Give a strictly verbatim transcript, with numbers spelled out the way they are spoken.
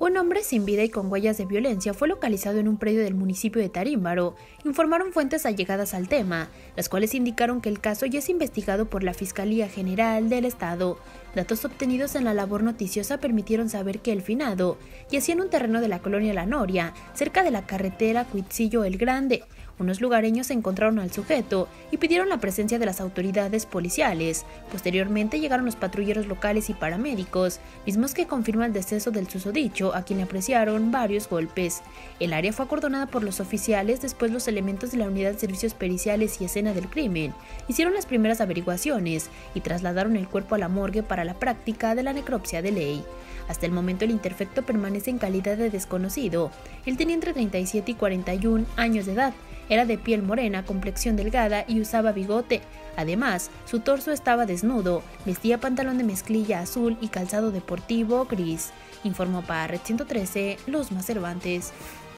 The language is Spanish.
Un hombre sin vida y con huellas de violencia fue localizado en un predio del municipio de Tarímbaro, informaron fuentes allegadas al tema, las cuales indicaron que el caso ya es investigado por la Fiscalía General del Estado. Datos obtenidos en la labor noticiosa permitieron saber que el finado yacía en un terreno de la colonia La Noria, cerca de la carretera Cuitzillo El Grande. Unos lugareños encontraron al sujeto y pidieron la presencia de las autoridades policiales. Posteriormente llegaron los patrulleros locales y paramédicos, mismos que confirman el deceso del susodicho, a quien le apreciaron varios golpes. El área fue acordonada por los oficiales, después los elementos de la Unidad de Servicios Periciales y Escena del Crimen hicieron las primeras averiguaciones y trasladaron el cuerpo a la morgue para la práctica de la necropsia de ley. Hasta el momento el interfecto permanece en calidad de desconocido. Él tenía entre treinta y siete y cuarenta y un años de edad, era de piel morena, complexión delgada y usaba bigote. Además, su torso estaba desnudo, vestía pantalón de mezclilla azul y calzado deportivo gris. Informó para Red ciento trece, Luzma Cervantes.